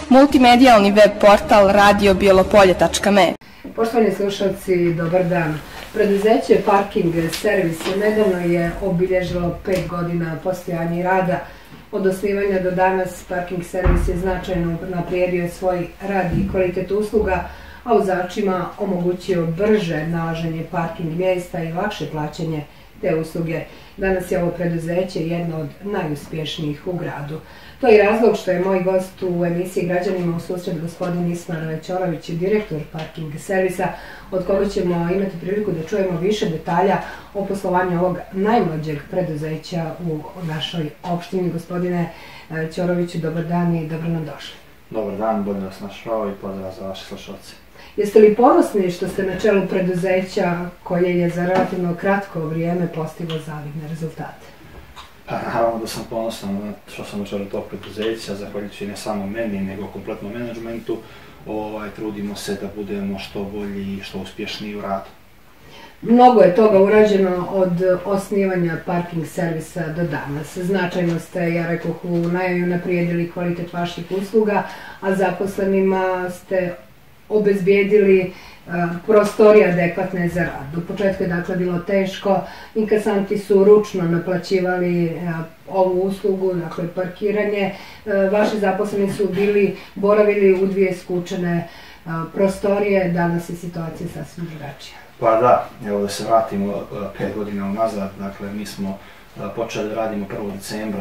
multimedijalni web portal radiobijelopolje.me. Poštovani slušalci, dobar dan. Preduzeće Parking Servis nedavno je obilježilo 5 godina postojanja i rada. Od osnivanja do danas Parking Servis je značajno unaprijedio svoj rad i kvalitet usluga, a vozačima omogućio brže nalaženje parking mjesta i lakše plaćanje te usluge. Danas je ovo preduzeće jedno od najuspješnijih u gradu. To je razlog što je moj gost u emisiji Građanima u susret gospodin Ismail Ćorović, direktor Parking Servisa, od koga ćemo imati priliku da čujemo više detalja o poslovanju ovog najmlađeg preduzeća u našoj opštini. Gospodine Ćoroviću, dobar dan i dobro nam došli. Dobar dan, bolje vas našao i pozdrav za vaše slušalce. Jeste li ponosni što ste na čelu preduzeća koje je za relativno kratko vrijeme postiglo zavidne rezultate? Naravno da sam ponosan što sam na čelu tog preduzeća, zahvaljujući ne samo meni, nego kompletnom menadžmentu. Trudimo se da budemo što bolji i što uspješniji u radu. Mnogo je toga urađeno od osnivanja Parking Servisa do danas. Značajno ste, ja rekoh, unaprijedili kvalitet vaših usluga, a zaposlenima ste obezbijedili prostorije adekvatne za rad. U početku je dakle bilo teško, inkasanti su ručno naplaćivali ovu uslugu, dakle parkiranje. Vaši zaposleni su boravili u 2 skučene prostorije, danas je situacija sasvim drugačija. Pa da, evo da se vratimo 5 godina unazad, dakle mi smo počeli da radimo 1. decembra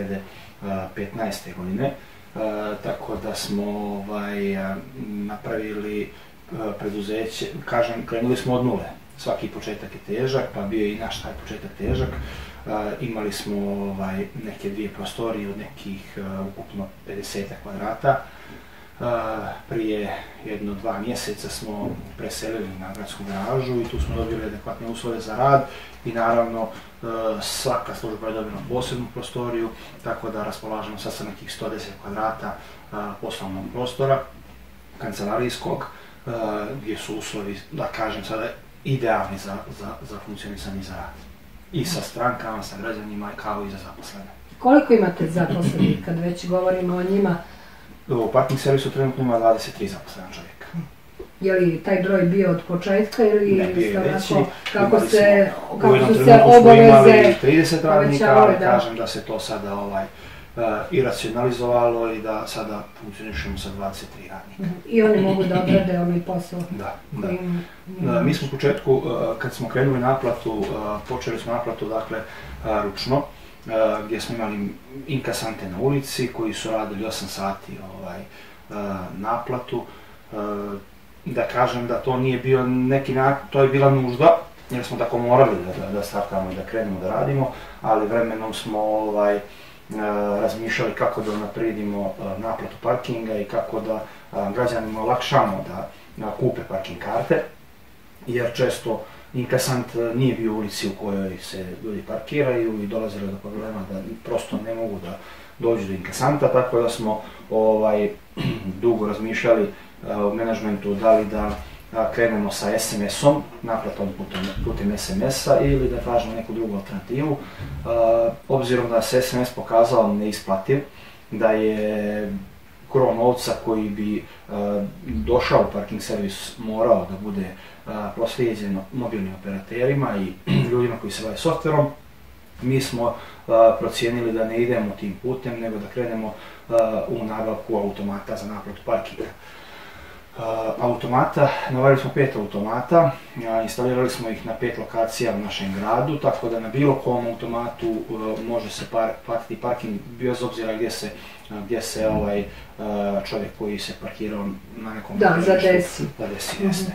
2015. godine, tako da smo napravili preduzeće, krenuli smo od nule. Svaki početak je težak, pa bio je i naš taj početak težak. Imali smo neke 2 prostorije od nekih ukupno 50 kvadrata. Prije 1-2 mjeseca smo preselili na gradsku garažu i tu smo dobili adekvatne uslove za rad i naravno svaka služba je dobila posebnu prostoriju, tako da raspolažemo sad sa nekih 110 kvadrata poslovnog prostora, kancelarijskog, gdje su uslovi, da kažem sada, idealni za funkcionisanje za rad. I sa strankama, sa građanima, kao i za zaposlene. Koliko imate zaposlenih kad već govorimo o njima? U Parking Servisu trenutno ima 23 zaposlena čovjeka. Je li taj broj bio od početka ili ne, bio je veći. Kako su se obaveze 30 radnika, ali kažem da se to sada i racionalizovalo i da sada funkcionišemo sa 23 radnika. I oni mogu da odrade ovaj posao? Da. Mi smo u početku, kad smo krenuli naplatu, počeli smo naplatu ručno, gdje smo imali inkasante na ulici koji su radili 8 sati naplatu. Da kažem da to nije bio to je bila nužda, jer smo tako morali da startamo i da krenemo da radimo, ali vremenom smo razmišljali kako da unaprijedimo naplatu parkinga i kako da građanima olakšamo da kupe parking karte, jer često inkasant nije bio u ulici u kojoj se ljudi parkiraju i dolazili do problema da prosto ne mogu da dođu do inkasanta, tako da smo dugo razmišljali u menadžmentu da li da krenemo sa SMS-om, naplatom putem SMS-a ili da tražimo neku drugu alternativu. Obzirom da se SMS pokazao neisplativ, da je gro novca koji bi došao u Parking Servis morao da bude proslijeđen mobilnim operaterima i ljudima koji se bave softverom, mi smo procijenili da ne idemo tim putem, nego da krenemo u nabavku automata za naplatu parkinga. Nabavili smo 5 automata, instalirali smo ih na 5 lokacija u našem gradu, tako da na bilo kom automatu može se platiti parking bez obzira gdje se čovjek koji se parkirao na nekom zadesi. Jeste.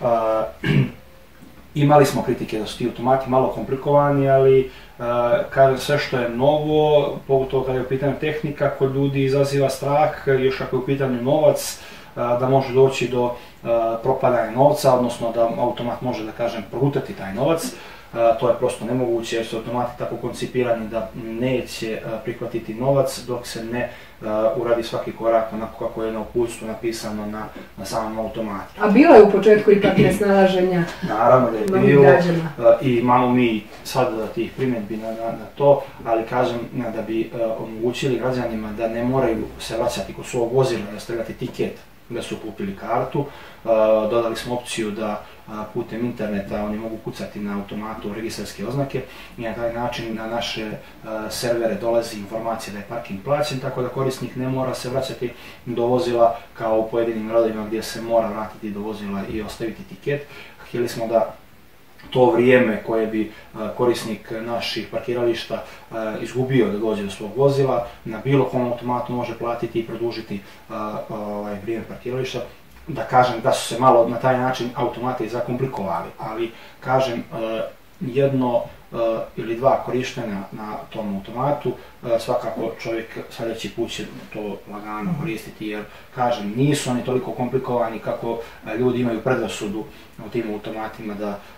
Imali smo kritike da su ti automati malo komplikovani, ali kažem, sve što je novo, pogotovo kada je u pitanju tehnika, kod ljudi izaziva strah, još ako je u pitanju novac, da može doći do propadanja novca, odnosno da automat može, da kažem, progutati taj novac. to je prosto nemoguće jer su automati tako koncipirani da neće prihvatiti novac dok se ne uradi svaki korak onako kako je na uputstvu napisano na samom automatu. A bilo je u početku ipak nesnalaženja? Naravno da je bilo i imamo mi sad tih primjedbi na to, ali kažem da bi omogućili građanima da ne moraju se vraćati kod svog vozila i ostavljati tiket da su kupili kartu. Dodali smo opciju da putem interneta oni mogu kucati na automatu registarske oznake i na taj način na naše servere dolazi informacija da je parking plaćen, tako da korisnik ne mora se vraćati do vozila kao u pojedinim gradovima gdje se mora vratiti do vozila i ostaviti tiket. Htjeli smo da to vrijeme koje bi korisnik naših parkirališta izgubio da dođe do svog vozila, na bilo kom automatu može platiti i produžiti vrijeme parkirališta. Da kažem da su se malo na taj način automati zakomplikovali, ali kažem jedno ili dva korištenja na tom automatu, svakako čovjek sljedeći put će to lagano koristiti jer kažem nisu oni toliko komplikovani kako ljudi imaju predrasudu u tim automatima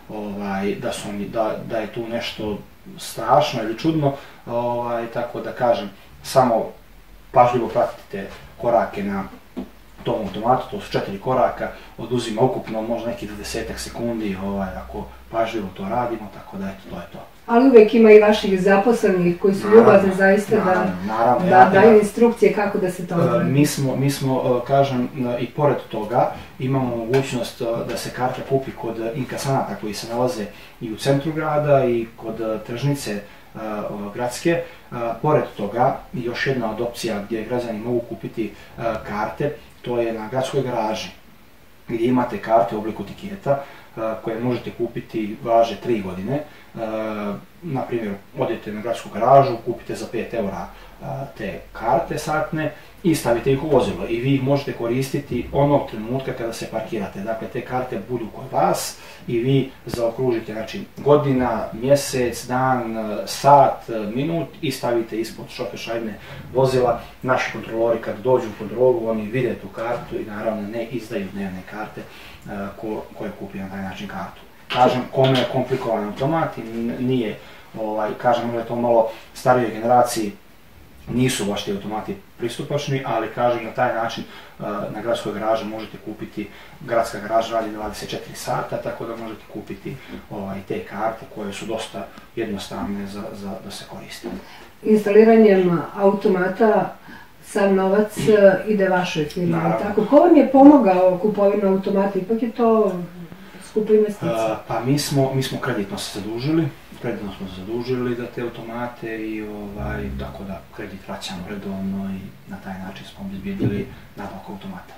da je tu nešto strašno ili čudno, tako da kažem samo pažljivo pratite korake na tom automatu, to su 4 koraka, oduzima ukupno možda nekih 20 sekundi ako pažljivo to radimo, tako da eto, to je to. Ali uvijek ima i vaših zaposlenih koji su ljubazni zaista da daju instrukcije kako da se to odradi. Mi smo, kažem, i pored toga imamo mogućnost da se karta kupi kod inkasanata koji se nalaze i u centru grada i kod tržnice gradske. Pored toga, još jedna od opcija gdje građani mogu kupiti karte, to je na gradskoj garaži, gdje imate karte u obliku tiketa koje možete kupiti, važe 3 godine. Na primjer, odete na gradsku garažu, kupite za 5 eura te karte satne i stavite ih u vozilo i vi ih možete koristiti onog trenutka kada se parkirate. Dakle, te karte budu kod vas i vi zaokružite godina, mjesec, dan, sat, minut i stavite ispod šoferšajbne vozila. Naši kontrolori kad dođu u kontrolu, oni vide tu kartu i naravno ne izdaju dnevne karte ko je kupio na taj način kartu. Kažem, kome je komplikovan automat i nije, kažem, da je to malo starijoj generaciji, nisu baš ti automati pristupačni, ali kažem na taj način na gradskoj garaži možete kupiti, gradska garaža radi 24 sata, tako da možete kupiti te karte koje su dosta jednostavne da se koriste. Instaliranjem automata sam novac ide vašoj firmi, tako? Ko vam je pomogao kupovinu automata? Ipak je to skupa investicija? Pa mi smo kreditno se zadužili za te automate i tako da kredit vraćamo redovno i na taj način smo obezbijedili nabavku automata.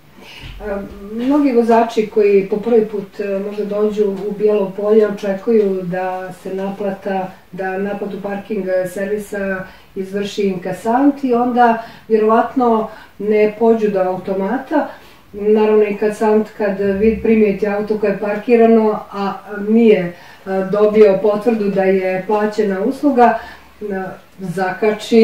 Mnogi vozači koji po prvi put možda dođu u Bijelo Polje očekuju da se naplatu parking servisa izvrši inkasant i onda vjerovatno ne pođu do automata. Naravno inkasant kad primijeti auto koje je parkirano, a nije dobio potvrdu da je plaćena usluga, zakači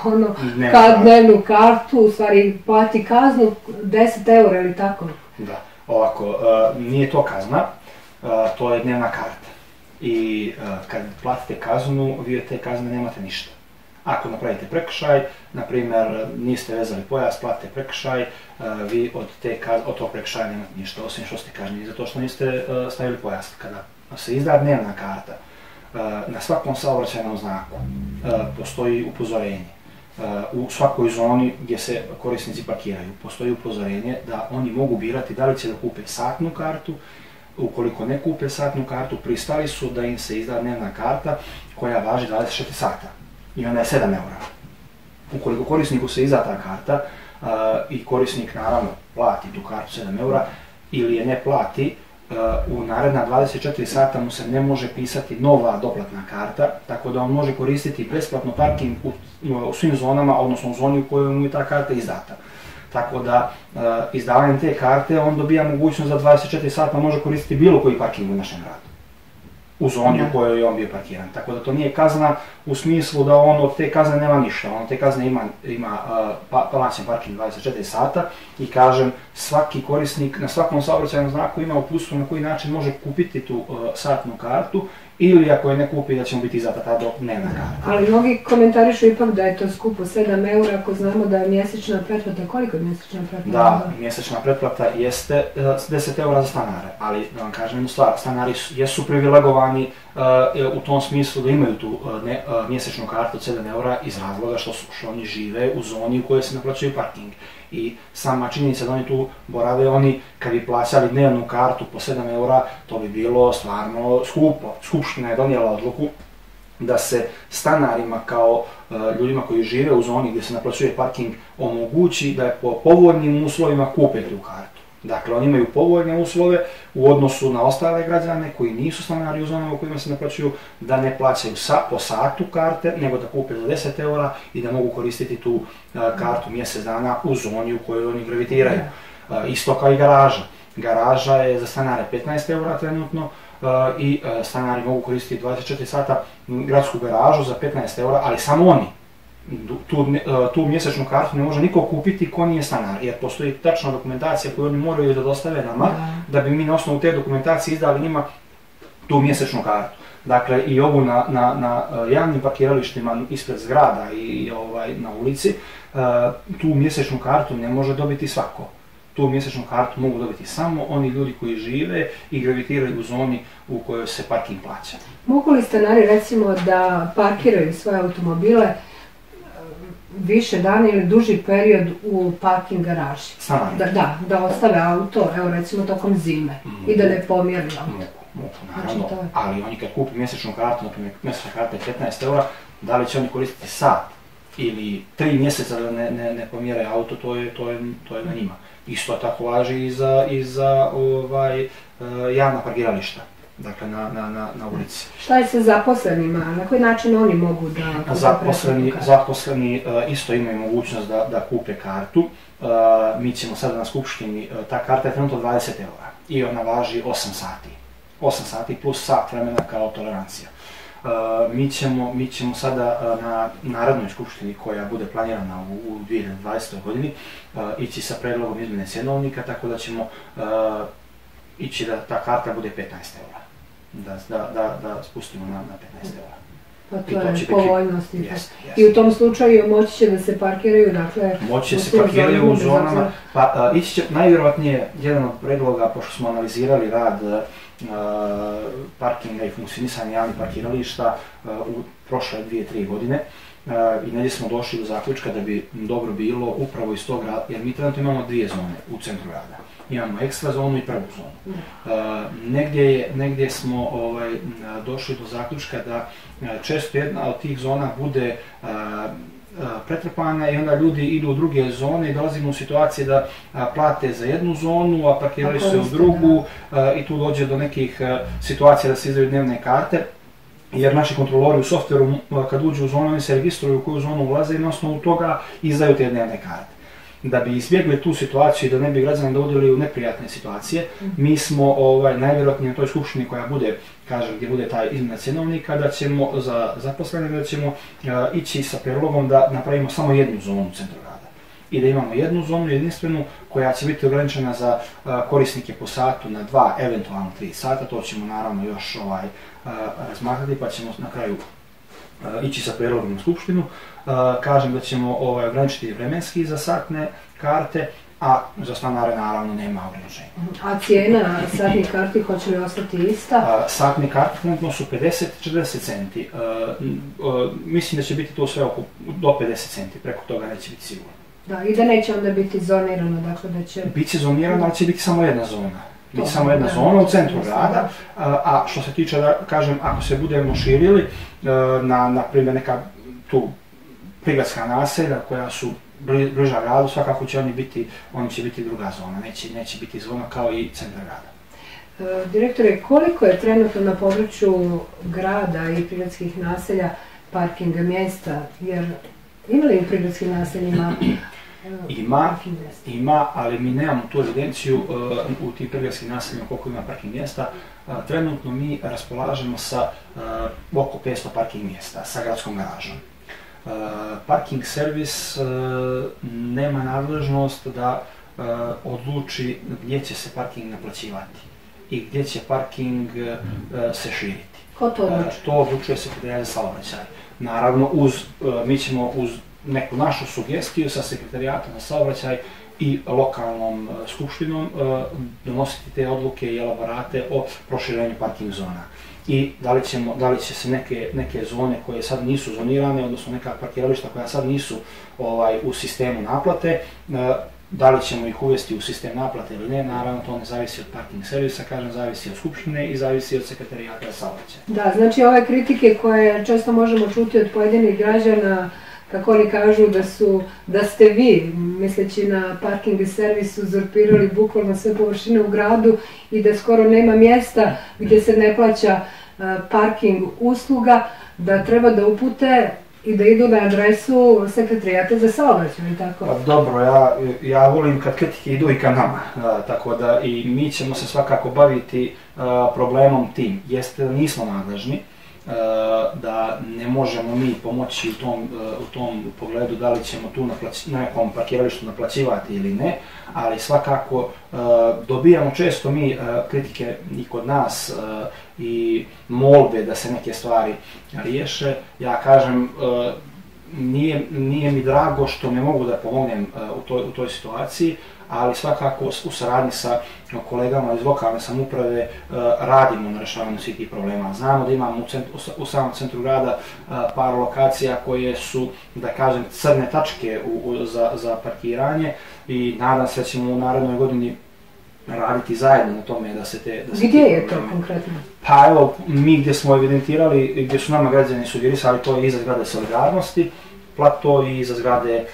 dnevnu kartu, u stvari plati kaznu 10 eura ili tako? Da, ovako, nije to kazna, to je dnevna karta i kad platite kaznu, vi od te kazne nemate ništa. Ako napravite prekršaj, na primjer niste vezali pojas, platite prekršaj, vi od tog prekršaja nemate ništa, osim što ste kažnjeni zato što niste stavili pojas. Kada se izda dnevna karta, na svakom saobraćajnom znaku postoji upozorenje. U svakoj zoni gdje se korisnici parkiraju postoji upozorenje da oni mogu birati da li će da kupe satnu kartu. Ukoliko ne kupe satnu kartu, pristali su da im se izda dnevna karta koja važi 24 sata i ona je 7 eura. Ukoliko korisniku se izda ta karta i korisnik naravno plati tu kartu 7 eura ili je ne plati, u naredna 24 sata mu se ne može pisati nova doplatna karta, tako da on može koristiti besplatno parking u svim zonama, odnosno u zoni u kojoj mu je ta karta izdata. Tako da izdavanjem te karte on dobija mogućnost da 24 sata može koristiti bilo koji parking u našem gradu, u zoni u kojoj je on bio parkiran. Tako da to nije kazna u smislu da on od te kazne nema ništa, on od te kazne ima plaćen parking 24 sata i kažem, svaki korisnik na svakom saobraćajnom znaku ima uputstvo na koji način može kupiti tu satnu kartu ili ako je ne kupi da će mu biti izdata ta dnevna karta. Ali mnogi komentarišu ipak da je to skupo 7 eura ako znamo da je mjesečna pretplata. Koliko je mjesečna pretplata? Da, mjesečna pretplata jeste 10 eura za stanare, ali da vam kažem jednu stvar, stanari jesu privilegovani u tom smislu da imaju tu mjesečnu kartu od 7 eura iz razloga što oni žive u zoni u kojoj se naplaćuje parking. I sama činjenica da oni tu borave, oni kad bi plaćali dnevnu kartu po 7 eura, to bi bilo stvarno skupo. Skupština je donijela odluku da se stanarima kao ljudima koji žive u zoni gdje se naplaćuje parking omogući da je po povoljnim uslovima kupe tu kartu. Dakle, oni imaju povoljne uslove u odnosu na ostale građane koji nisu stanari u zonama u kojima se naplaćuju, da ne plaćaju po satu karte, nego da kupe za 10 eura i da mogu koristiti tu kartu mjesec dana u zoni u kojoj oni gravitiraju. Isto kao i garaža. Garaža je za stanare 15 eura trenutno i stanari mogu koristiti 24 sata gradsku garažu za 15 eura, ali samo oni. Tu mjesečnu kartu ne može niko kupiti ko nije stanar, jer postoji tačna dokumentacija koju oni moraju da dostave nama, da bi mi na osnovu te dokumentacije izdali njima tu mjesečnu kartu. Dakle, i ovu na javnim parkiralištima ispred zgrada i na ulici, tu mjesečnu kartu ne može dobiti svako. Tu mjesečnu kartu mogu dobiti samo oni ljudi koji žive i gravitiraju u zoni u kojoj se parking plaća. Mogu li stanari recimo da parkiraju svoje automobile više dana ili duži period u parking garaži? Da ostave auto, evo recimo tokom zime i da ne pomjeri auto. Mogu, naravno, ali oni kad kupi mjesečnu kartu, mjesečna karta je 15 eura, da li će oni koristiti sat ili 3 mjeseca da ne pomjere auto, to je na njima. Isto tako važi i za javna parkirališta, dakle na ulici. Šta je sa zaposlenima? Na koji način oni mogu da Zaposleni isto imaju mogućnost da kupe kartu. Mi ćemo sada na skupštini, ta karta je trenutno 20 eura i ona važi 8 sati. 8 sati plus sat vremena kao tolerancija. Mi ćemo sada na Narodnoj skupštini koja bude planirana u 2020. godini ići sa predlogom izmjene cjenovnika, tako da ćemo ići da ta karta bude 15 eura. Da spustimo na 15 eura. Pa to je povoljnost. I u tom slučaju moći će da se parkiraju, dakle... Moći će se parkiraju u zonama, pa ići će najvjerojatnije jedan od predloga, pošto smo analizirali rad parkinga i funkcionisanja javnih parkirališta u prošle 2-3 godine i negdje smo došli do zaključka da bi dobro bilo upravo iz tog rada, jer mi trenutno imamo 2 zone u centru grada. Imamo ekstra zonu i prvu zonu. Negdje smo došli do zaključka da često jedna od tih zona bude pretrpana i onda ljudi idu u druge zone i dolazimo u situacije da plate za jednu zonu, a parkiraju se u drugu i tu dođe do nekih situacija da se izdaju dnevne karte. Jer naši kontrolori u softveru kad uđu u zonu, oni se registruju u koju zonu ulaze i na osnovu toga izdaju te dnevne karte. Da bi izbjegli tu situaciju i da ne bi građani dovodili u neprijatne situacije, mi smo najvjerojatnije na toj skupštini koja bude, kažem, gdje bude taj izmjena cjenovnika, da ćemo za zaposlene, da ćemo ići sa prijedlogom da napravimo samo jednu zonu u centru grada. I da imamo jednu zonu jedinstvenu koja će biti ograničena za korisnike po satu na 2, eventualno 3 sata, to ćemo naravno još razmatrati pa ćemo na kraju ići sa prijedlogom na skupštinu. Kažem da ćemo ograničiti vremenski za satne karte, a za stanare naravno nema ograničenja. A cijena satnih karti hoće li ostati ista? Satne karte trenutno su 50-40 centi. Mislim da će biti to sve do 50 centi, preko toga neće biti sigurno. Da, i da neće onda biti zonirano, dakle da će... Biće zonirano, ali će biti samo jedna zona. Biti samo jedna zona u centru grada, a što se tiče, da kažem, ako se budemo širili na primjer neka tu prigradska naselja koja su bliža gradu, svakako će oni će biti druga zona, neće biti zona kao i centar grada. Direktore, koliko je trenutno na području grada i prigradskih naselja parking mjesta, jer ima li u prigradskim naseljima Ima, ali mi nemamo tu evidenciju u tim prigradskim naseljima koliko ima parking mjesta. Trenutno mi raspolažemo sa oko 500 parking mjesta sa gradskom garažom. Parking servis nema nadležnost da odluči gdje će se parking naplaćivati i gdje će parking se širiti. Ko to odlučuje? To odlučuje Sekretarijat za saobraćaj. Naravno, mi ćemo uz neku našu sugestiju sa Sekretarijatom za saobraćaj i lokalnom skupštinom donositi te odluke i elaborate o proširenju parking zona. I da li će se neke zone koje sad nisu zonirane, odnosno neka parkirališta koja sad nisu u sistemu naplate, da li ćemo ih uvesti u sistem naplate ili ne, naravno to ne zavisi od parking servisa, kažem, zavisi od skupštine i zavisi od Sekretarijata za saobraćaj. Da, znači ove kritike koje često možemo čuti od pojedinih građana, kako oni kažu da ste vi, misleći na parking servis, uzurpirali bukvalno sve površine u gradu i da skoro nema mjesta gdje se ne plaća parking usluga, da treba da upute i da idu na adresu Sekretarijata za saobraćaj, tako? Pa dobro, ja volim kad kritike idu i ka nama, tako da i mi ćemo se svakako baviti problemom tim. Jeste da nismo nadležni, da ne možemo mi pomoći u tom pogledu da li ćemo tu na nekom parkiralištu naplaćivati ili ne, ali svakako dobijamo često mi kritike i kod nas i molbe da se neke stvari riješe. Ja kažem, nije mi drago što ne mogu da pomognem u toj situaciji, ali svakako u saradnji sa kolegama iz lokalne samouprave radimo na rješavanju svih tih problema. Znamo da imamo u samom centru grada par lokacija koje su, da kažem, crne tačke za parkiranje i nadam se da ćemo u narednoj godini raditi zajedno na tome da se te... Gdje je to konkretno? Pa evo, mi gdje smo evidentirali, gdje su nama građani sugerisali, to je iza zgrade Solidarnosti, plato i iza zgrade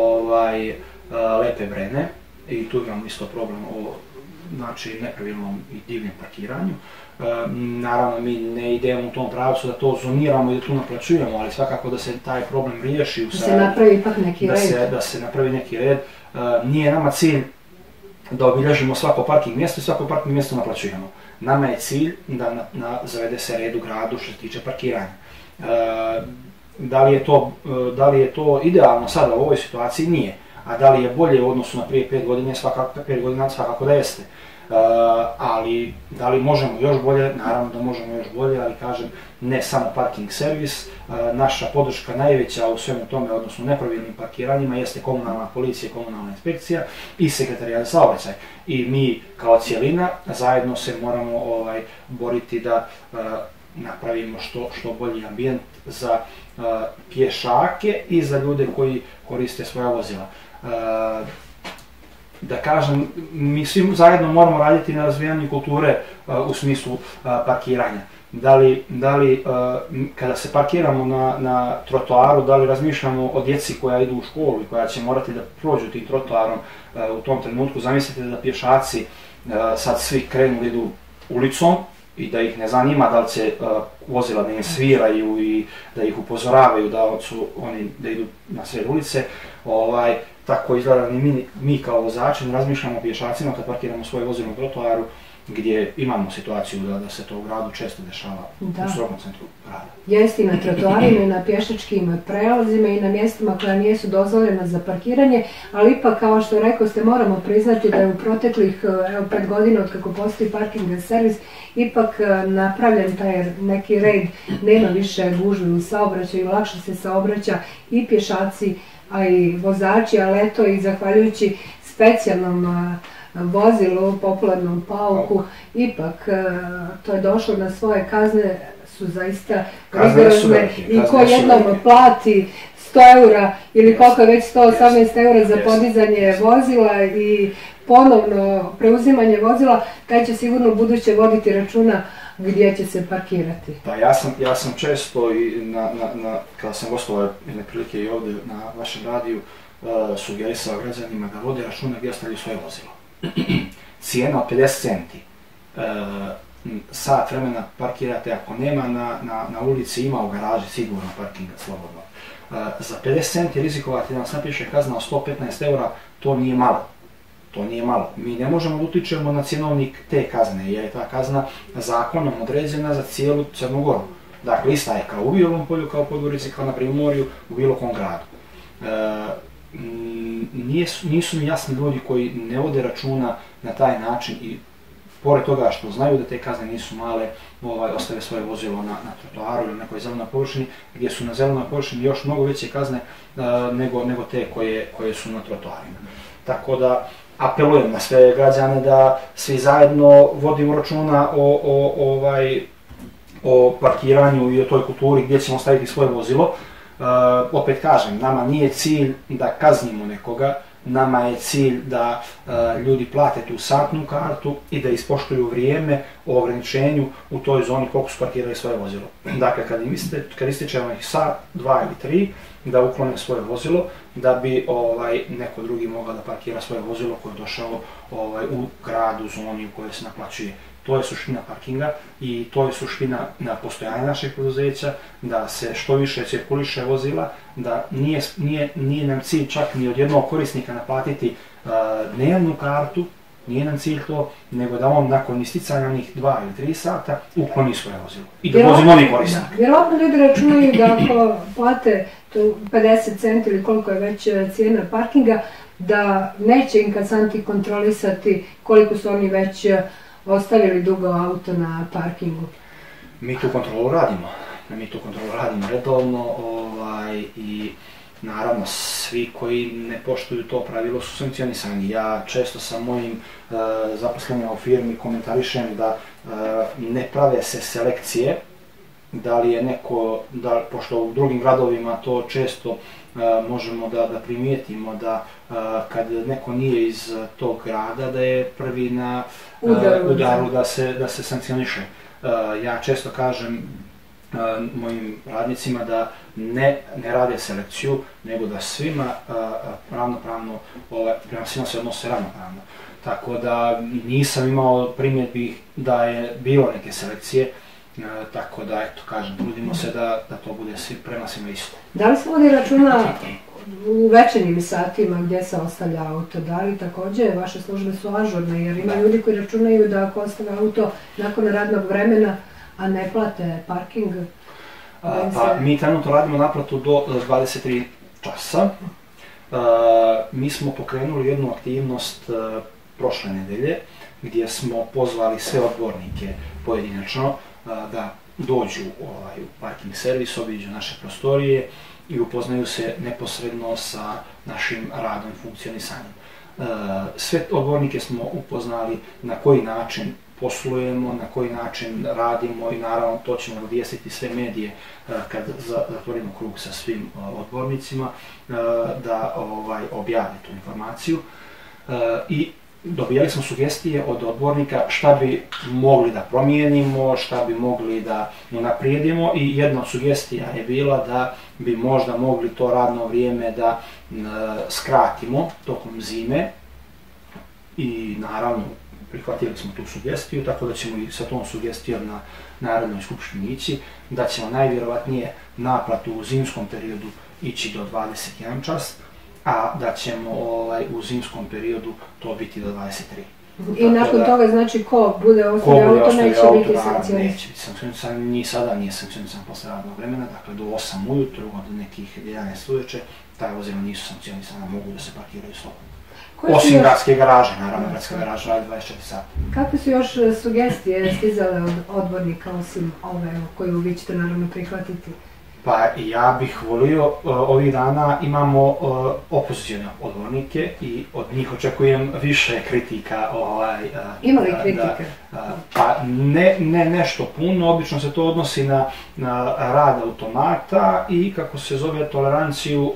Lepe Brene. I tu imamo isto problem o nepravilnom i divljem parkiranju. Naravno, mi ne idemo u tom pravcu da to zoniramo i da tu naplaćujemo, ali svakako da se taj problem riješi. Da se napravi ipak neki red. Da se napravi neki red. Nije nama cilj da obilježimo svako parking mjesto i svako parking mjesto naplaćujemo. Nama je cilj da zavede se red u gradu što se tiče parkiranja. Da li je to idealno sada u ovoj situaciji? Nije. A da li je bolje u odnosu na prije 5 godina, svakako da jeste. Ali da li možemo još bolje? Naravno da možemo još bolje, ali kažem, ne samo parking servis. Naša podrška najveća u svemu tome, odnosno nepravilnim parkiranjima, jeste komunalna policija, komunalna inspekcija i Sekretarijat za saobraćaj. I mi kao cijelina zajedno se moramo boriti da napravimo što bolji ambijent za pješake i za ljude koji koriste svoja vozila. Da kažem, mi svi zajedno moramo raditi na razvijanju kulture u smislu parkiranja. Da li kada se parkiramo na trotoaru, da li razmišljamo o djeci koja idu u školu i koja će morati da prođu tim trotoarom u tom trenutku. Zamislite da pješaci sad svi krenu da idu ulicom i da ih ne zanima da li će vozila da im sviraju i da ih upozoravaju da idu na sred ulice. Tako izgleda mi kao vozači ne razmišljamo o pješacima kad parkiramo svoje vozilo na trotoaru, gdje imamo situaciju da se to u gradu često dešava u strogom centru grada. Jeste i na trotoarima i na pješačkim prelazima i na mjestima koja nisu dozvoljena za parkiranje, ali ipak, kao što rekao ste, moramo priznati da je u proteklih 5 godina od kako postoji parking servis ipak napravljen taj neki red, nema više gužvi u saobraćaju, lakše se saobraća i pješaci, a i vozači, ali eto i zahvaljujući specijalnom vozilu, popularnom pauku, ipak to je došlo na svoje kazne, su zaista rigorozne i ko jednom plati 100 eura ili koliko je već 118 eura za podizanje vozila i ponovno preuzimanje vozila, taj će sigurno buduće voditi računa gdje će se parkirati. Pa ja sam često i kada sam gostovao jedne prilike i ovdje na vašem radiju sugerisao građanima da vode računa gdje ostavljaju svoje vozilo. Cijena od 50 centi. Sat vremena parkirate, ako nema na ulici, ima u garaži sigurno parkinga slobodno. Za 50 centi rizikovati da nas napiše kazna od 115 eura, to nije malo. To nije malo. Mi ne možemo da utičemo na cjenovnik te kazne, jer je ta kazna zakonom određena za cijelu Crnu Goru. Dakle, ista je kao u Bijelom Polju, kao u Podgorici, kao na Primorju, u bilo kom gradu. Nisu mi jasni ljudi koji ne vode računa na taj način i pored toga što znaju da te kazne nisu male, ostave svoje vozilo na trotoaru ili nekoj zelenoj površini, gdje su na zelenoj površini još mnogo veće kazne nego te koje su na trotoarima. Tako da apelujem na sve građane da svi zajedno vodimo računa o parkiranju i o toj kulturi gdje ćemo staviti svoje vozilo. Opet kažem, nama nije cilj da kaznimo nekoga, nama je cilj da ljudi plate tu satnu kartu i da ispoštuju vrijeme o ograničenju u toj zoni koliko su parkirali svoje vozilo. Dakle, kad ističe onih sat, 2 ili 3, da uklone svoje vozilo, da bi neko drugi mogao da parkira svoje vozilo koje je došao u gradu, zoni u kojoj se naplaćuje. To je suština parkinga i to je suština postojanja našeg poduzeća, da se što više cirkuliše vozila, da nije nam cilj čak ni od jednog korisnika naplatiti dnevnu kartu, nije nam cilj to, nego da on nakon isticanja onih 2 ili 3 sata ukloni svoje vozilo i da vozi novi korisnik. Vjerojatno ljudi računaju da ako plate 50 centi ili koliko je već cijena parkinga, da neće inkasanti kontrolisati koliko su oni već ostavili dugo auto na parkingu. Mi tu kontrolu radimo redovno i naravno svi koji ne poštuju to pravilo su sankcionisani. Ja često sa mojim zaposlenima u firmi komentarišem da ne prave se selekcije, da li je neko, pošto u drugim gradovima to često možemo da primijetimo da kad neko nije iz tog grada da je prvi na udaru da se sankcioniše. Ja često kažem mojim radnicima da ne rade selekciju, nego da svima ravnopravno, prema svima se odnose ravnopravno. Tako da nisam imao primjedbi da je bilo neke selekcije, tako da, eto, kažem, trudimo se da to bude prema svima isto. Da li se vodi računa u večernjim satima gdje se ostavlja auto? Da li također vaše službe su ažurne, jer ima ljudi koji računaju da ako ostave auto nakon radnog vremena, a ne plate parking? Pa mi trenutno radimo naplatu do 23 časa. Mi smo pokrenuli jednu aktivnost prošle nedelje gdje smo pozvali sve odbornike pojedinačno da dođu u parking servis, obiđu naše prostorije i upoznaju se neposredno sa našim radom i funkcionisanjem. Sve odbornike smo upoznali na koji način poslujemo, na koji način radimo i naravno to ćemo obavijestiti sve medije kad zatvorimo krug sa svim odbornicima da objave tu informaciju. I dobijali smo sugestije od odbornika šta bi mogli da promijenimo, šta bi mogli da unaprijedimo i jedna od sugestija je bila da bi možda mogli to radno vrijeme da skratimo tokom zime i naravno prihvatili smo tu sugestiju, tako da ćemo i sa tom sugestijom na Narodnoj skupštini ići, da ćemo najvjerovatnije naplatu u zimskom periodu ići do 21 čas, a da ćemo u zimskom periodu to biti do 23. I nakon toga, znači, ko bude ostavio auto neće biti sankcionisan? Neće biti sankcionisan, ni sada nije sankcionisan posle radnog vremena, dakle do 8 ujutru, od nekih 11 uveče, taj vozila nisu sankcionisana, mogu da se parkiraju slobodno. Osim gradske garaže, naravno, gradska garaža radi 24 sata. Kakve su još sugestije stizale od odbornika, osim ove koju vi ćete naravno prihvatiti? Pa ja bih volio, ovih dana imamo opozicione odbornike i od njih očekujem više kritika. Ima li kritike? Pa ne nešto puno, obično se to odnosi na rad automata i kako se zove toleranciju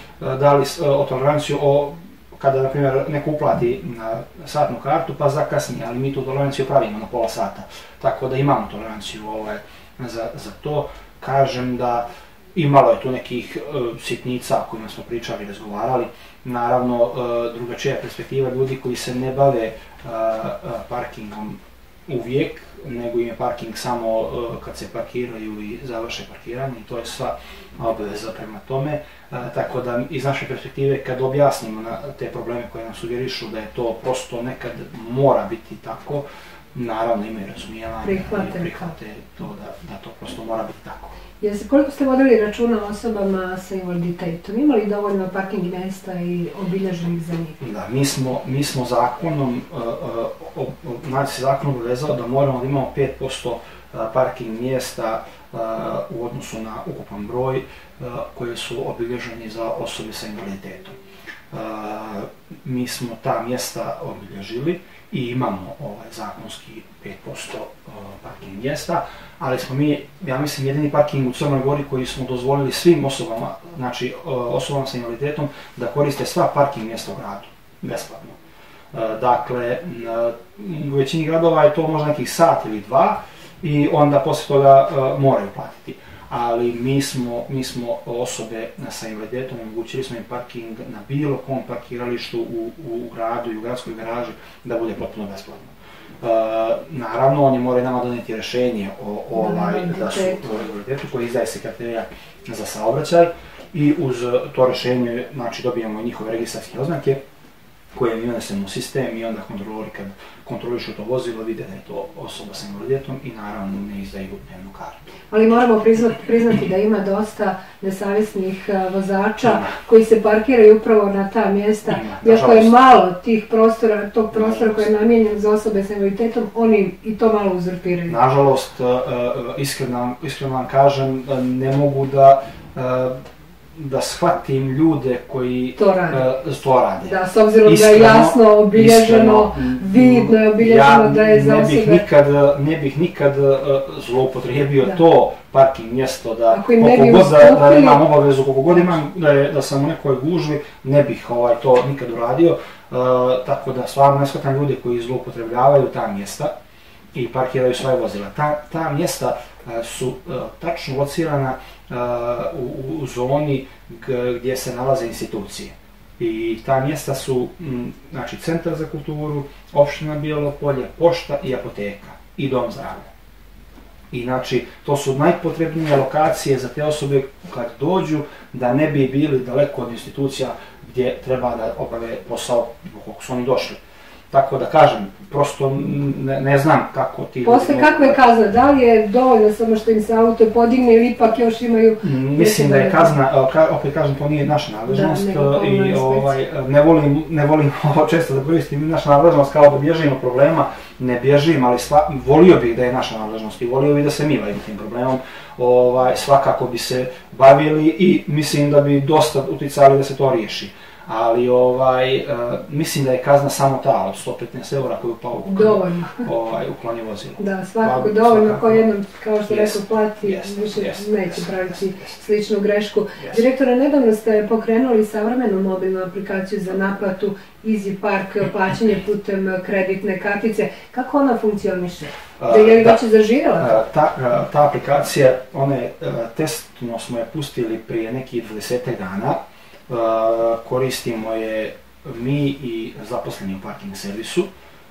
kada, na primjer, neko uplati na satnu kartu pa zakasni, ali mi tu toleranciju pravimo na pola sata. Tako da imamo toleranciju za to. Kažem da imalo je tu nekih sitnica o kojima smo pričali i razgovarali. Naravno, drugačija je perspektiva ljudi koji se ne bave parkingom uvijek, nego im je parking samo kad se parkiraju i završe parkiranje i to je sva obaveza prema tome. Tako da iz naše perspektive kad objasnimo te probleme koje nam sugerišu da je to prosto nekad mora biti tako, naravno imaju razumijevanje i prihvate to da to prosto mora biti tako. Koliko ste vodili računa o osobama sa invaliditetom? Ima li dovoljno parking mjesta i obilježenih za njih? Da, mi smo zakonom, znači se zakon obvezao da moramo da imamo 5% parking mjesta u odnosu na ukupan broj koji su obilježeni za osobe sa invaliditetom. Mi smo ta mjesta obilježili i imamo zakonski 5% parking mjesta, ali smo mi, ja mislim, jedini parking u Crnoj Gori koji smo dozvolili svim osobama, znači osobama sa invaliditetom, da koriste sva parking mjesta u gradu, besplatno. Dakle, u većini gradova je to možda nekih sat ili dva i onda poslije toga moraju platiti. Ali mi smo osobe sa invaliditetom, omogućili smo im parking na bilo kom parkiralištu u gradu i u gradskoj garaži da bude potpuno besplatno. Naravno, oni moraju nama donijeti rješenje da su u invaliditetu koji izdaje sekretarija za saobraćaj i uz to rješenje znači, dobijamo njihove registarske oznake koje mi unesemo u sistem i onda kontrolori kad kontrolišu to vozilo vide da je to osoba sa invaliditetom i naravno ne izdaju dnevnu kartu. Ali moramo priznati da ima dosta nesavjesnih vozača koji se parkiraju upravo na ta mjesta. Iako je malo tog prostora koji je namijenjen za osobe sa invaliditetom, oni i to malo uzurpiraju. Nažalost, iskreno vam kažem, ne mogu da shvatim ljude koji to rade. Da, s obzirom da je jasno obilježeno, vidno je obilježeno da je za osobe. Ne bih nikad zloupotrijebio to parking mjesto da imam obavezu, koliko god imam da sam u nekoj gužvi, ne bih to nikad uradio. Tako da stvarno ne shvatam ljude koji zloupotrebljavaju ta mjesta i parkiraju svoje vozila. Ta mjesta su tačno locirana u zoni gdje se nalaze institucije. I ta mjesta su znači, Centar za kulturu, opština Bijelo Polje, pošta i apoteka i dom zdravlja. I znači, to su najpotrebnije lokacije za te osobe kad dođu da ne bi bili daleko od institucija gdje treba da obave posao koliko su oni došli. Tako da kažem, prosto ne znam kako ti... Poslije kako je kazna? Da li je dovoljno samo što im se auto podigne ili ipak još imaju... Mislim da je kazna, opet kažem, to nije naša nadležnost i ne volim često da koristim naša nadležnost kao da bježim od problema, ne bježim, ali volio bih da je naša nadležnost i volio bih da se mi bavimo tim problemom, svakako bi se bavili i mislim da bi dosta uticali da se to riješi. Ali mislim da je kazna samo ta od 115 € koju pauk ukloni vozilo. Da, svakako dovoljno ko jednom, kao što rekao, plati, više neće praviti sličnu grešku. Direktore, nedavno ste pokrenuli savremenu mobilnu aplikaciju za naplatu Easy Park, plaćanje putem kreditne kartice. Kako ona funkcioniše? Je li već zaživjela? Ta aplikacija, testno smo je pustili prije nekih 20 dana. Koristimo je mi i zaposleni u parking servisu.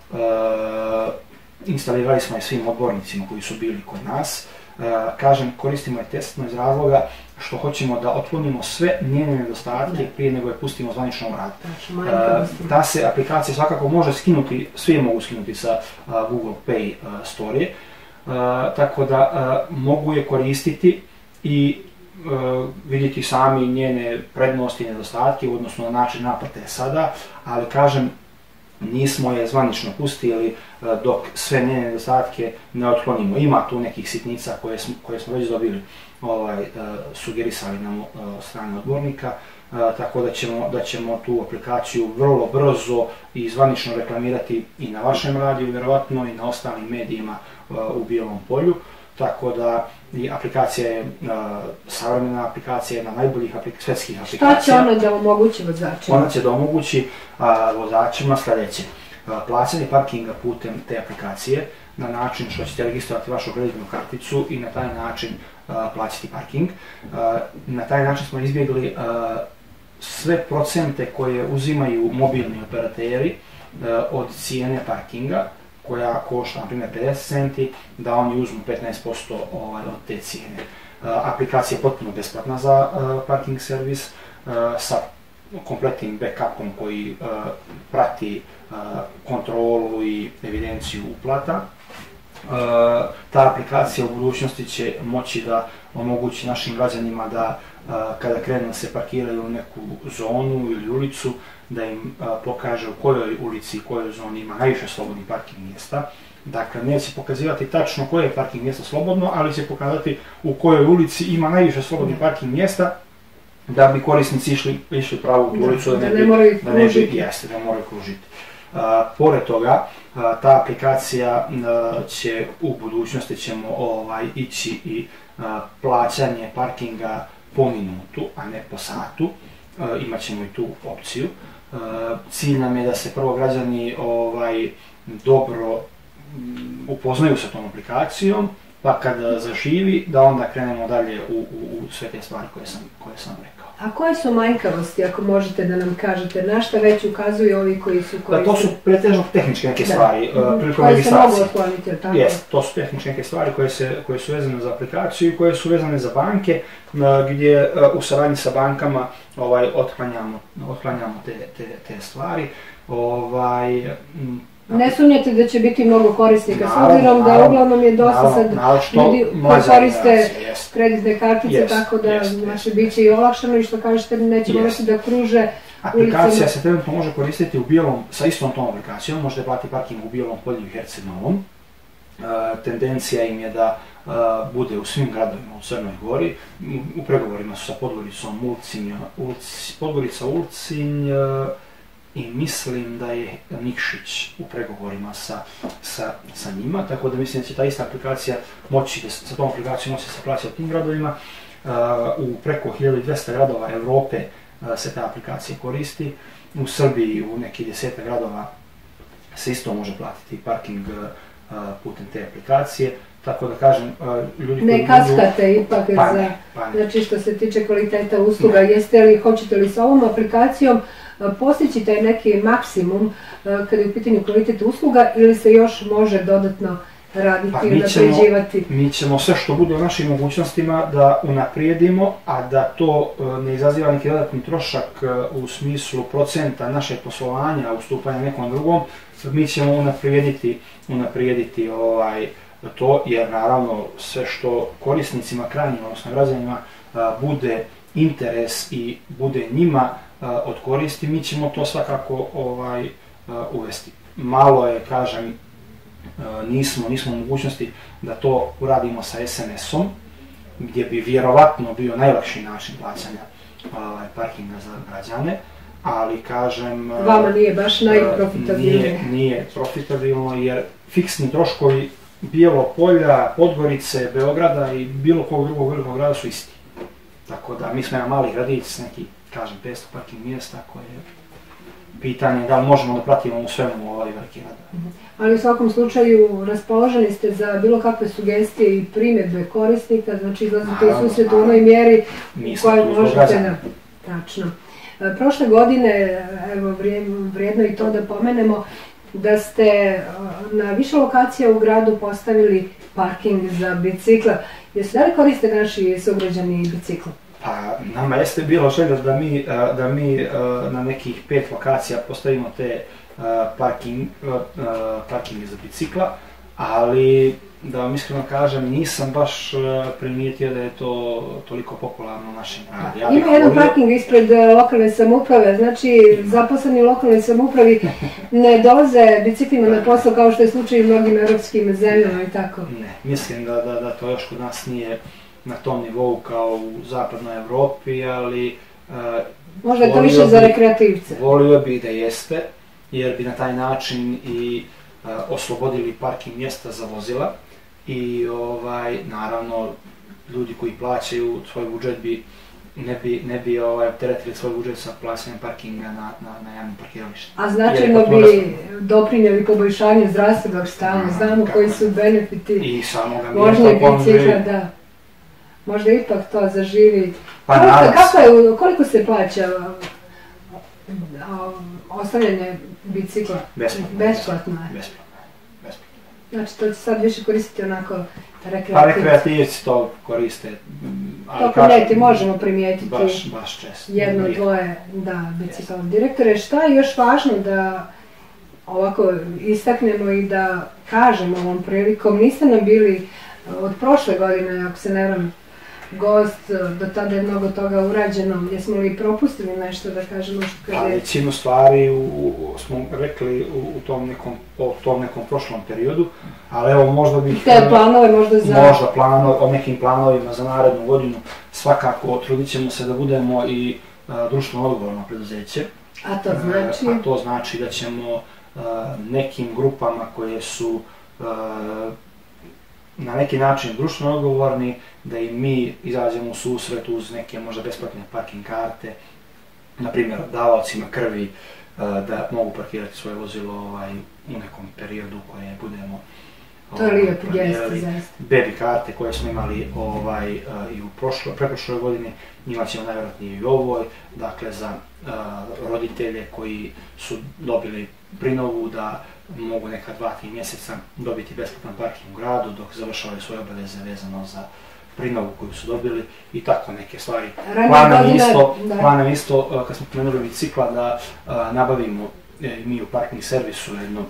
Instalirali smo je svim odbornicima koji su bili kod nas. Kažem, koristimo je testno iz razloga što hoćemo da otklonimo sve njene nedostatke prije nego je pustimo zvanično u rad. Ta se aplikacija svakako može skinuti, svi je mogu skinuti sa Google Play Store, tako da mogu je koristiti i vidjeti sami njene prednosti i nedostatke u odnosu na način naplate sada, ali kažem, nismo je zvanično pustili dok sve njene nedostatke ne otklonimo. Ima tu nekih sitnica koje smo već dobili, sugerisali nam strane odbornika, tako da ćemo tu aplikaciju vrlo brzo i zvanično reklamirati i na vašem radiju, vjerovatno i na ostalim medijima u Bijelom Polju. Tako da aplikacija je savremena aplikacija, jedna najboljih svjetskih aplikacija. Šta će ona da omogući vozačima? Ona će da omogući vozačima sljedeće. Plaćanje parkinga putem te aplikacije na način što ćete registrovati vašu kreditnu karticu i na taj način plaćati parking. Na taj način smo izbjegli sve procente koje uzimaju mobilni operateri od cijene parkinga, koja košta, na primjer, 50 centi, da oni uzmu 15% od te cijene. Aplikacija je potpuno besplatna za parking servis, sa kompletnim backupom koji prati kontrolu i evidenciju uplata. Ta aplikacija u budućnosti će moći da omogući našim građanima da kada krenu da se parkiraju u neku zonu ili ulicu, da im pokaže u kojoj ulici i kojoj zoni ima najviše slobodnih parking mjesta. Dakle, neće pokazivati tačno koje je parking mjesto slobodno, ali će pokazati u kojoj ulici ima najviše slobodnih parking mjesta, da bi korisnici išli pravo u tu ulicu, da ne moraju kružiti. Pored toga, ta aplikacija će u budućnosti ćemo ići i plaćanje parkinga po minutu, a ne po satu. Imat ćemo i tu opciju. Cilj nam je da se prvo građani dobro upoznaju sa tom aplikacijom, pa kada zaživi, da onda krenemo dalje u sve te stvari koje sam rekao. A koje su manjkavosti, ako možete da nam kažete, na šta već ukazuju ovi koji su koristili? To su pretežno tehničke neke stvari, prilikom registracije. Koje se mogu otkloniti, tako? Jest, to su tehničke neke stvari koje su vezane za aplikaciju i koje su vezane za banke, gdje u saradnji sa bankama otklanjamo te stvari. Ne sumnjate da će biti mnogo korisnika, s obzirom da uglavnom je dosta sad ljudi koji koriste kreditne kartice, tako da bit će i olakšano i što kažete neće morati da kruže ulicama. Aplikacija se trenutno može koristiti u Bijelom, sa istom tom aplikacijom, možete platiti parking u Bijelom Polju i Herceg-Novom. Tendencija im je da bude u svim gradovima u Crnoj Gori. U pregovorima su sa Podgoricom, Podgorica, Ulcinj, i mislim da je Nikšić u pregovorima sa njima, tako da mislim da će ta ista aplikacija sa tom aplikacijom moći se plaćati u tim gradovima. U preko 1200 gradova Evrope se ta aplikacija koristi. U Srbiji u neki 10 gradova se isto može platiti parking putem te aplikacije. Tako da kažem, ljudi koji ne kaskate ipak znači što se tiče kvaliteta usluga, hoćete li sa ovom aplikacijom postići taj neki maksimum kada je u pitanju kvalitet usluga ili se još može dodatno raditi i unapređivati? Mi ćemo sve što bude u našim mogućnostima da unaprijedimo, a da to ne izaziva neki dodatni trošak u smislu procenta našeg poslovanja, ustupanja nekom drugom, mi ćemo unaprijediti to, jer naravno sve što korisnicima, krajnjim, odnosno građanima, bude interes i bude njima od koristi, mi ćemo to svakako uvesti. Malo je, kažem, nismo u mogućnosti da to uradimo sa SMS-om, gdje bi vjerovatno bio najlakši način plaćanja parkinga za građane, ali kažem... Vama nije baš najprofitabilnije. Nije profitabilno jer fiksni troškovi Bijelog Polja, Podgorice, Beograda i bilo kog drugog velikog grada su isti. Tako da mi smo jedan mali gradić s neki, kažem, 500 parking mjesta koje je pitanje da li možemo da pratimo u svemu veliki grad. Ali u svakom slučaju raspoloženi ste za bilo kakve sugestije i primjedbe korisnika, znači izlazite u susret u onoj mjeri u kojoj možete da... Tačno. Prošle godine, evo vrijedno i to da pomenemo, da ste na više lokacija u gradu postavili parking za bicikla. Jeste li koriste naši sugrađani bicikla? Pa nama jeste bilo želja da mi na nekih 5 lokacija postavimo te parkinge za bicikla, ali da vam iskreno kažem nisam baš primijetio da je to toliko popularno u našem gradu. Ima jedan parking ispred lokalne samouprave, znači zaposleni u lokalnoj samoupravi ne dolaze biciklima na posao kao što je slučaj u mnogim europskim zemljama i tako. Ne, mislim da to još kod nas nije na tom nivou kao u zapadnoj Evropi, ali... Možda je to više za rekreativce. Volio bi da jeste, jer bi na taj način i oslobodili parking mjesta za vozila i naravno ljudi koji plaćaju svoj budžet ne bi opteretili svoj budžet sa plaćanjem parkinga na javnim parkiralištima. A značajno bi doprinijeli poboljšanju zdravstvenog stanja, znamo koji su benefiti i samoga vožnje bicikla, da. Možda ipak to zaživi. Koliko se plaća ostavljanje bicikla? Besplatno je. Znači to će sad više koristiti onako rekreativci? Pa rekreativci to koriste Tokom ljeti možemo primijetiti baš često. jedno, dvoje bicikla direktore. Šta je još važno da ovako istaknemo i da kažemo ovom prilikom? Niste nam bili od prošle godine, ako se ne varam, gost, do tada je mnogo toga urađeno. Jesmo li propustili nešto da kažemo što kaže? Većinu stvari smo rekli u tom nekom prošlom periodu, ali evo možda bih... Te planove možda za... Možda o nekim planovima za narednu godinu. Svakako trudit ćemo se da budemo i društveno odgovorno preduzeće. A to znači? A to znači da ćemo nekim grupama koje su na neki način društveno odgovorni, da i mi izađemo u susret uz neke možda besplatne parking karte, na primjer davaocima krvi, da mogu parkirati svoje vozilo u nekom periodu koje budemo to je lijepo gest, zaista. Baby karte koje smo imali i u preprošloj godini, imat ćemo najvjerojatnije i u ovoj, dakle za roditelje koji su dobili prinovu da mogu neka 2-3 mjeseca dobiti besplatan parking u gradu dok završavaju svoje obaveze vezano za prinovu koju su dobili i tako neke stvari. Plan nam isto, kad smo pomenuli bicikla, da nabavimo mi u parking servisu jedno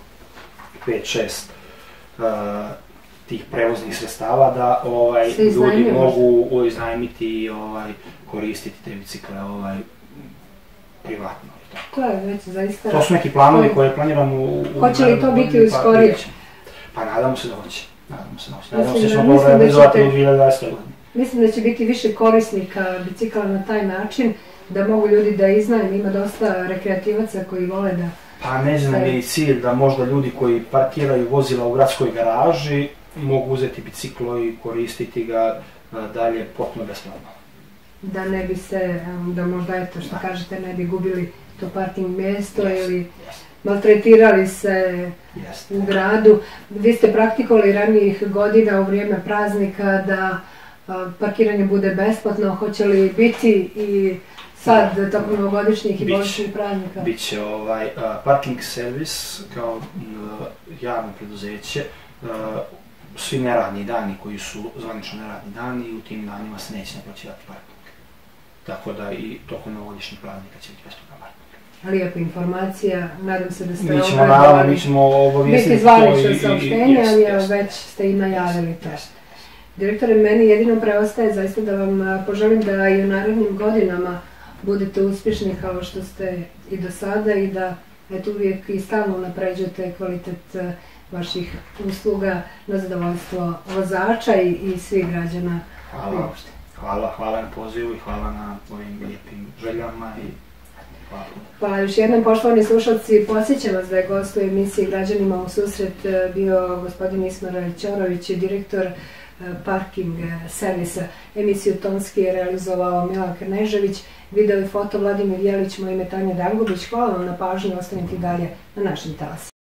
5-6 tih prevoznih sredstava da ljudi mogu iznajmiti i koristiti te bicikle privatno. To je već zaista... To su neki planovi koje planiramo Hoće li to biti uskorije? Pa nadamo se da hoće. Nadamo se da ćemo to realizovati u 2020. godini. Mislim da će biti više korisnika bicikla na taj način, da mogu ljudi da iznajme, ima dosta rekreativaca koji vole da... Pa ne znam je i cilj da možda ljudi koji parkiraju vozila u gradskoj garaži mogu uzeti biciklo i koristiti ga dalje potpuno besplatno. Da ne bi se, da možda eto što kažete, ne bi gubili to parking mjesto ili maltretirali se u gradu. Vi ste praktikovali ranijih godina u vrijeme praznika da parkiranje bude besplatno. Hoće li biti i sad tokom novogodišnjih i božićnih praznika? Biće parking servis kao javno preduzeće. Svi neradni dani koji su zvanično neradni dani i u tim danima se neće naplaćivati parking. Tako da i tokom novogodišnjih praznika će biti besplatan parking. Lijepa informacija, nadam se da ste mi ćemo obavijestiti biti zvanično saopštenje, ali već ste i najavili to. Direktore, meni jedino preostaje zaista da vam poželim da i u narednim godinama budete uspješni kao što ste i do sada i da uvijek i stalno napređujete kvalitet vaših usluga na zadovoljstvo vozača i svih građana. Hvala na pozivu i hvala na ovim lijepim željama i hvala. Pa još jednom, poštovani slušalci, podsjećam vas da je gost u emisiji Građanima u susret bio gospodin Ismar Ćorović, direktor parking servisa. Emisiju tonski je realizovao Milan Krnežević, video i foto Vladimir Jelić, moje ime Tanja Dangubić. Hvala vam na pažnji, ostanite dalje na našim talasima.